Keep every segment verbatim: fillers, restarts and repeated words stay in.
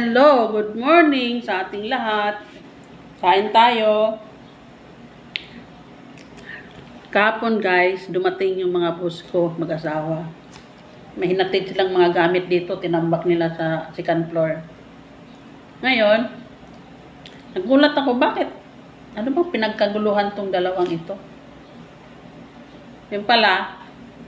Hello, good morning sa ating lahat. Kain tayo. Kahapon guys, dumating yung mga boss ko, mag-asawa. May hinatid silang mga gamit dito, tinambak nila sa second floor. Ngayon, nagulat ako, bakit? Ano bang pinagkaguluhan tong dalawang ito? Yung pala,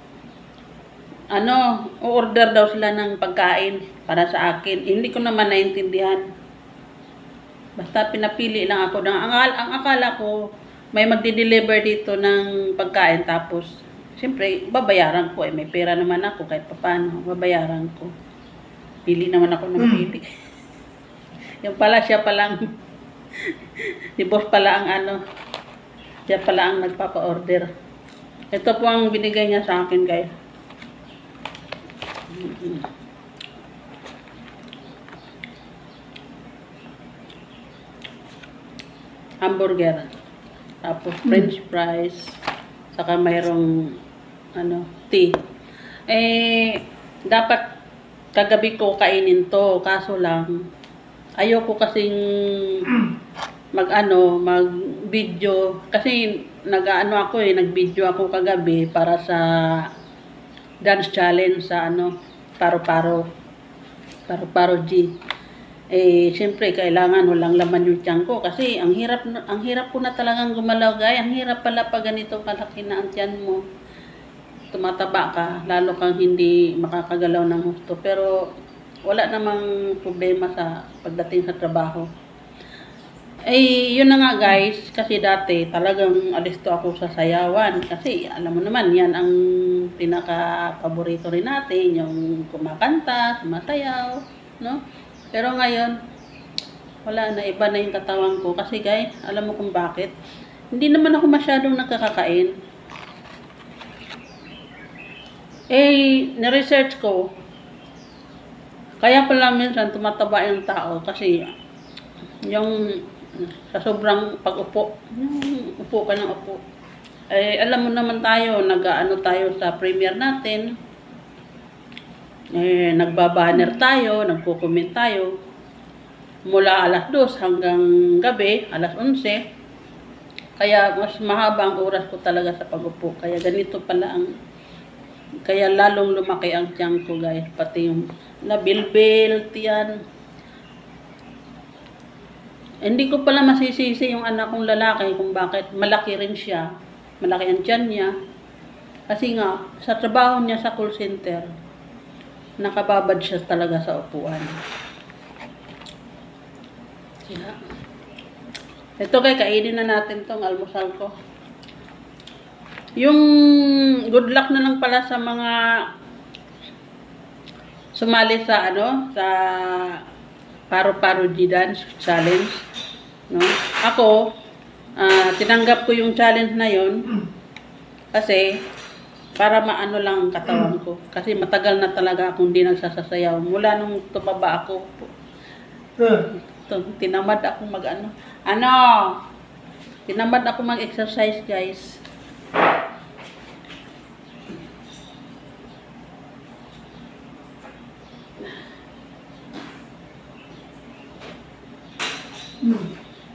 ano, o-order daw sila ng pagkain para sa akin. Hindi ko naman naintindihan. Basta pinapili lang ako. Ang, ang, ang akala ko, may magdi-deliver dito ng pagkain. Tapos, siyempre, babayaran ko. Eh. May pera naman ako kahit paano. Babayaran ko. Pili naman ako ng pili. Yung pala, siya palang, si boss pala ang ano, siya pala ang nagpapa-order. Ito po ang binigay niya sa akin, guys. Mm-hmm. Hamburger, tapos french fries, saka mayroong ano, tea. Eh, dapat kagabi ko kainin to, kaso lang ayoko kasing mag ano, mag video kasi nag-ano ako eh, nag-video ako kagabi para sa dance challenge sa ano, paro-paro. Paro-paro G. Eh, siyempre, kailangan walang laman yung tiyan ko. Kasi, ang hirap, ang hirap ko na talagang gumalaw, guys. Ang hirap pala pag ganito kalaki na ang tiyan mo. Tumataba ka, lalo kang hindi makakagalaw ng gusto. Pero, wala namang problema sa pagdating sa trabaho. Eh, yun na nga guys, kasi dati talagang alisto ako sa sayawan. Kasi alam mo naman, yan ang pinaka-paborito rin natin, yung kumakanta, sumasayaw, no? Pero ngayon, wala na, iba na yung katawan ko. Kasi guys, alam mo kung bakit? Hindi naman ako masyadong nakakakain. Eh, na-research ko, kaya pala minsan tumataba yung tao kasi yung sa sobrang pag-upo, yung upo ka ng upo. Eh, alam mo naman tayo, nag-ano tayo sa premiere natin. Eh, nagbabanner tayo, nagko-comment tayo. Mula alas dos hanggang gabi, alas onse. Kaya mas mahaba ang oras ko talaga sa pag-upo. Kaya ganito pala ang, kaya lalong lumaki ang tiyan ko guys. Pati yung nabilbil, tiyan. Hindi ko pala masisisi yung anak kong lalaki kung bakit malaki rin siya. Malaki ang tiyan niya. Kasi nga, sa trabaho niya sa call center, nakababad siya talaga sa upuan. Yeah. Ito kay, kainin na natin tong almusal ko. Yung good luck na lang pala sa mga sumali sa ano, sa paro-paro G dance challenge. No? Ako, uh, tinanggap ko yung challenge na yon kasi para maano lang ang katawan ko. Kasi matagal na talaga akong di nagsasasayaw. Mula nung tumaba ako, tinamad ako mag-ano. Ano? Tinamad ako mag-exercise, guys. Hmm.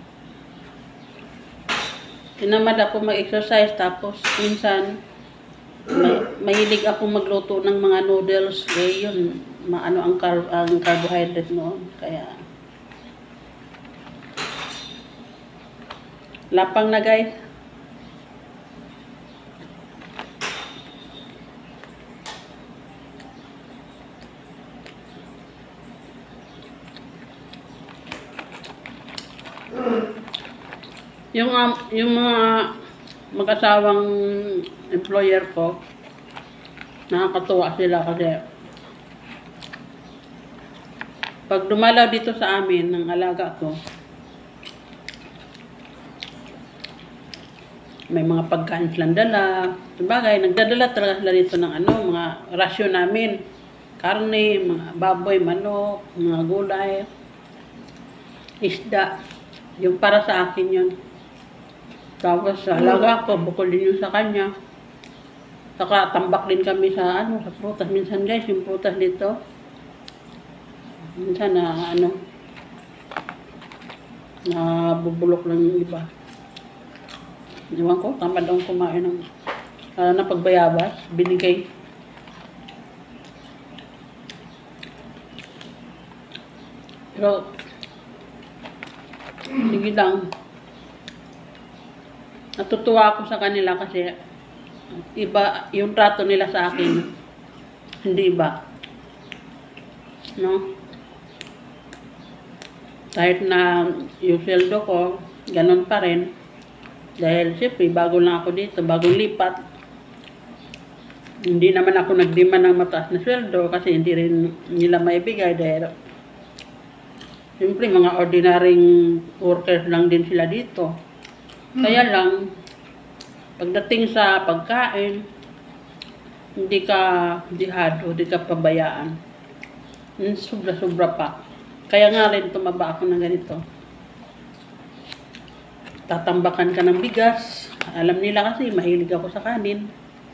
Tinamad ako mag-exercise, tapos minsan may, mahilig ako magluto ng mga noodles. Eh, yun, maano ang, car ang carbohydrate noon. Kaya, lapang na guys. Yung, um, yung mga mag-asawang employer ko, nakakatuwa sila kasi pag dumalaw dito sa amin ng alaga ko, may mga pagkain silang dala. Sabagay, nagdadala talaga sila dito ng ano, mga rasyon namin. Karne, mga baboy, manok, mga gulay, isda. Yung para sa akin yun. Tapos sa alaga ko, bukol din yun sa kanya. Saka tambak din kami sa ano, sa prutas. Minsan guys, yung prutas dito, minsan na ano, Nabubulok lang yung iba. Iwan ko, tamad akong kumain ng uh, na pagbayabas, binigay. Pero, sige lang. Natutuwa ako sa kanila kasi iba yung trato nila sa akin. Hindi iba. No? Kahit na yung sweldo ko, ganun pa rin. Dahil siyempre, bago lang ako dito, bagong lipat. Hindi naman ako nagdemand ng mataas na sweldo kasi hindi rin nila maibigay dahil siyempre, mga ordinaryong workers lang din sila dito. Kaya lang, pagdating sa pagkain, hindi ka dihado, hindi ka pabayaan. Sobra-sobra pa. Kaya nga rin tumaba ako ng ganito. Tatambakan ka ng bigas. Alam nila kasi, mahilig ako sa kanin.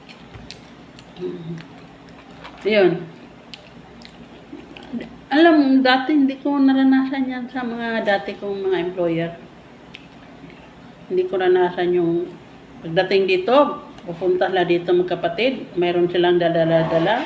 Ayun. Alam mo, dati hindi ko naranasan yan sa mga dati kong mga employer. Hindi ko naranasan yung pagdating dito, pupunta sila dito magkapatid, mayroon silang dadala-dala.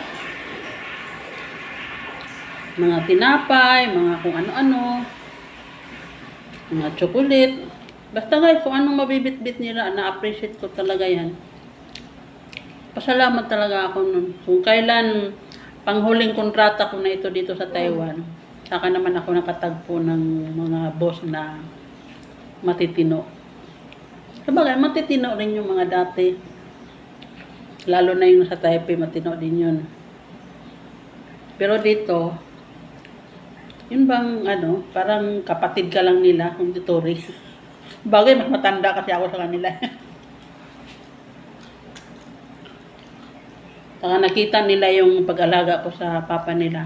Mga tinapay, mga kung ano-ano, mga chocolate. Basta guys, kung anong mabibit-bit nila, na-appreciate ko talaga yan. Pasalamat talaga ako nun. Kung kailan panghuling kontrata ko na ito dito sa Taiwan, saka naman ako nakatagpo ng mga boss na matitino. Sabagay, matitino rin yung mga dati. Lalo na yung sa Taipei, matino din yun. Pero dito, yun bang ano, parang kapatid ka lang nila, kung dituri. Bagay, mas matanda kasi ako sa kanila. Saka nakita nila yung pag-alaga ko sa papa nila.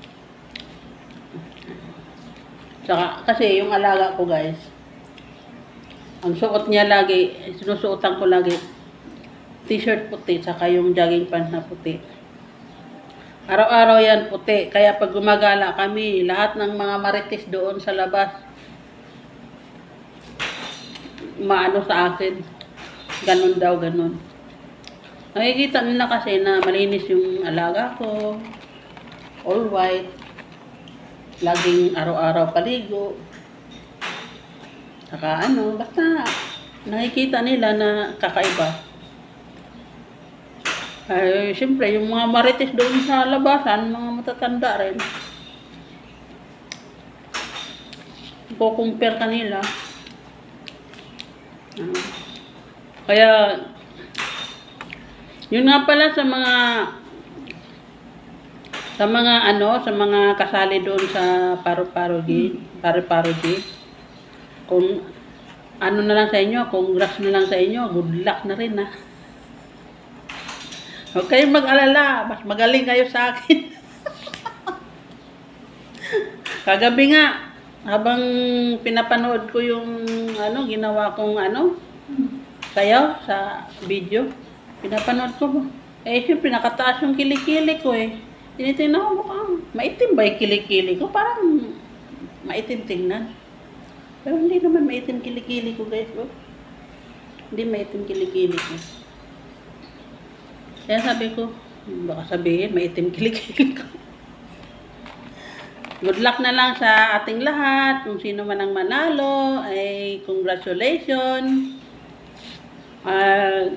Saka, kasi yung alaga ko guys, ang suot niya lagi, sinusuotan ko lagi, t-shirt puti, saka yung jogging pants na puti. Araw-araw yan puti. Kaya pag gumagala kami, lahat ng mga marites doon sa labas, maano sa akin. Ganon daw, ganon. Nakikita nila kasi na malinis yung alaga ko. All white. Laging araw-araw paligo. Saka ano, basta nakikita nila na kakaiba. Ay, siyempre, yung mga marites doon sa labasan, mga matatanda rin. Kukumpir kanila. Uh, kaya, yun nga pala sa mga, sa mga ano, sa mga kasali doon sa Paro-Paro-G, Paro-Paro-G, kung ano na lang sa inyo, congrats na lang sa inyo, good luck na rin ha. Huwag kayong mag-alala, mas magaling kayo sa akin. Kagabi nga, habang pinapanood ko yung ano, ginawa kong ano, sayaw sa video, pinapanood ko, eh siyempre nakataas yung kilikili ko eh. Tinitingnan ko mukhang maitim ba yung kilikili ko? Parang maitim tingnan. Pero hindi naman maitim kilikili ko guys. Oh. Hindi maitim kilikili ko. Kaya sabi ko, baka sabihin, maitim kilikili ko. Good luck na lang sa ating lahat. Kung sino man ang manalo, ay congratulations. Uh,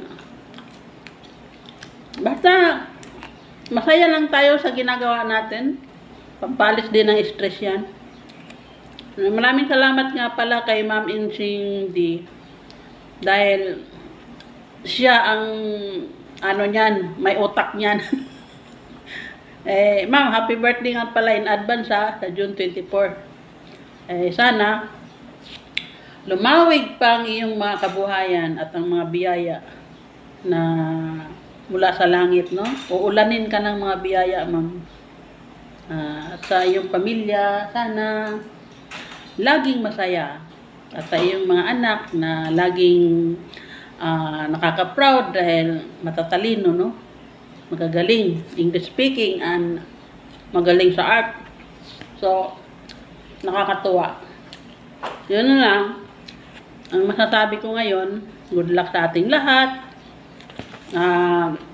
basta, masaya lang tayo sa ginagawa natin. Pampalis din ng stress yan. Maraming salamat nga pala kay Ma'am Insing D. Dahil siya ang ano niyan, may utak niyan. eh, Ma'am, happy birthday nga pala in advance ha, sa June twenty-fourth. Eh, sana lumawig pa ang iyong mga kabuhayan at ang mga biyaya na mula sa langit, no? Uulanin ka ng mga biyaya, Ma'am. Uh, sa iyong pamilya, sana laging masaya. At sa iyong mga anak na laging Uh, nakaka-proud dahil matatalino, no? Magagaling, English speaking, and magaling sa art. So, nakakatuwa. Yun na lang. Ang masasabi ko ngayon, good luck sa ating lahat. Ah... Uh,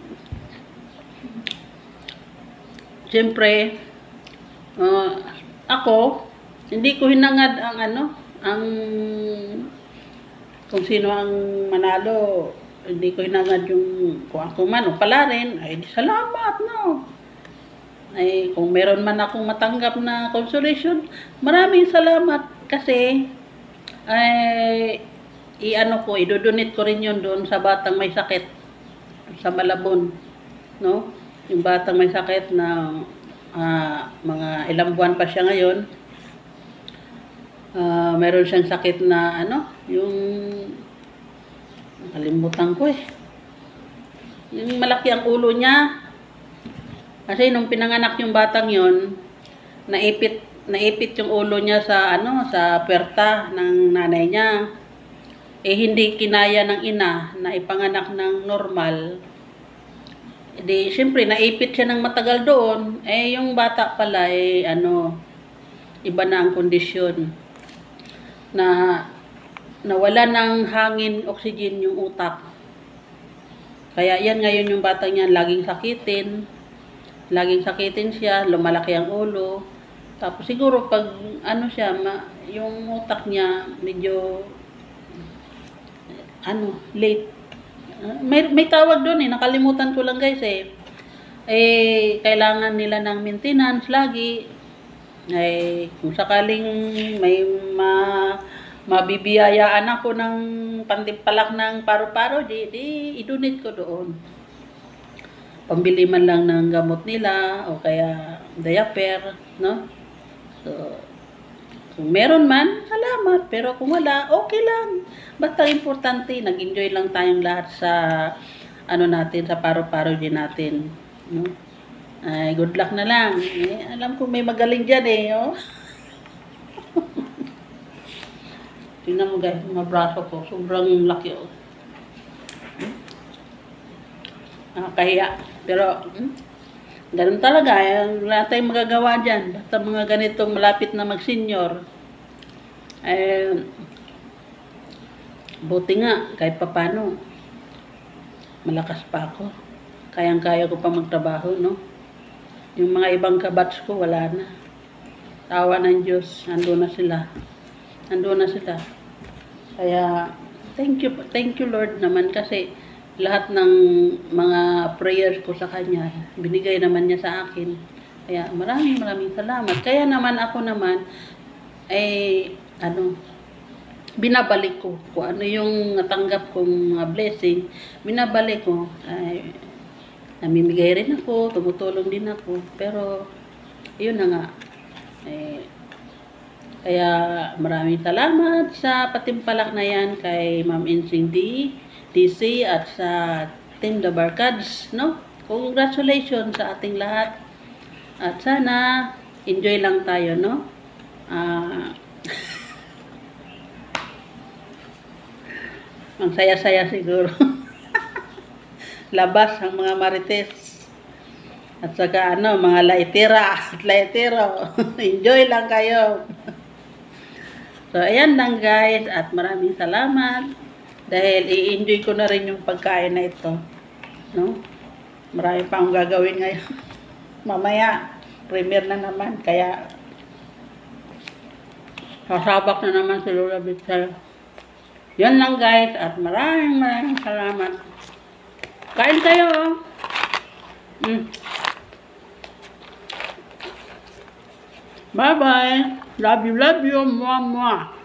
Siyempre, uh, ako, hindi ko hinangad ang ano, ang kung sino ang manalo, hindi ko hinangad yung kung ako man o pala rin, ay di salamat, no. Ay kung meron man akong matanggap na consolation, maraming salamat kasi ay i-ano ko, idodonate ko rin yun doon sa batang may sakit sa Malabon, no? Yung batang may sakit na uh, mga ilang buwan pa siya ngayon. Uh, meron siyang sakit na ano, yung nakalimutan ko eh. Yung malaki ang ulo niya. Kasi nung pinanganak yung batang yon, naipit naipit yung ulo niya sa ano, sa puwerta ng nanay niya. Eh hindi kinaya ng ina na ipanganak ng normal. Di, siyempre, naipit siya ng matagal doon. Eh, yung bata pala, eh, ano, iba na ang kondisyon. Na, nawala ng hangin, oxygen yung utak. Kaya yan ngayon yung bata niya, laging sakitin. Laging sakitin siya, lumalaki ang ulo. Tapos siguro pag, ano siya, ma, yung utak niya, medyo, ano, late. May, may tawag doon eh, nakalimutan ko lang guys eh. Eh, kailangan nila ng maintenance lagi. Eh, kung sakaling may ma, mabibiyayaan ako ng pantimpalak ng paro-paro, di, di idonate ko doon. Pambili man lang ng gamot nila o kaya diaper, no? So, kung meron man, salamat. Pero kung wala, okay lang. Basta importante, nag-enjoy lang tayong lahat sa ano natin, sa paro-paro din natin. No? Ay, good luck na lang. Eh, alam ko may magaling dyan eh. Oh. Tingnan mo guys, mga braso ko. Sobrang laki. Oh. Nakakahiya. Pero, hmm, ganun talaga. Eh, wala tayong magagawa dyan. Basta mga ganitong malapit na mag-senior. Eh, buti nga, kahit papano, malakas pa ako. Kayang-kaya ko pa magtrabaho, no? Yung mga ibang kabats ko, wala na. Tawa ng Diyos, ando na sila. Ando na sila. Kaya, thank you, thank you Lord naman kasi lahat ng mga prayers ko sa Kanya, binigay naman niya sa akin. Kaya maraming maraming salamat. Kaya naman ako naman, ay, ano, binabalik ko. Kung ano yung natanggap kong uh, blessing, binabalik ko. Ay, namimigay rin ako, tumutulong din ako. Pero, yun na nga. Eh, kaya maraming salamat sa patimpalak na yan kay Ma'am Insing D, D C at sa Team The Barkads, no? Congratulations sa ating lahat. At sana, enjoy lang tayo, no? Ah... Uh, ang saya-saya siguro. Labas ang mga marites. At saka ano, mga laitira at laitero. Enjoy lang kayo. So, ayan lang guys. At maraming salamat. Dahil i-enjoy ko na rin yung pagkain na ito. No? Marami pa akong gagawin ngayon. Mamaya, premiere na naman. Kaya, sasabak na naman si Lola Bitzel. Yan lang guys, at maraming maraming salamat. Kain kayo. Mm. Bye bye. Love you, love you. Mwah, mwah.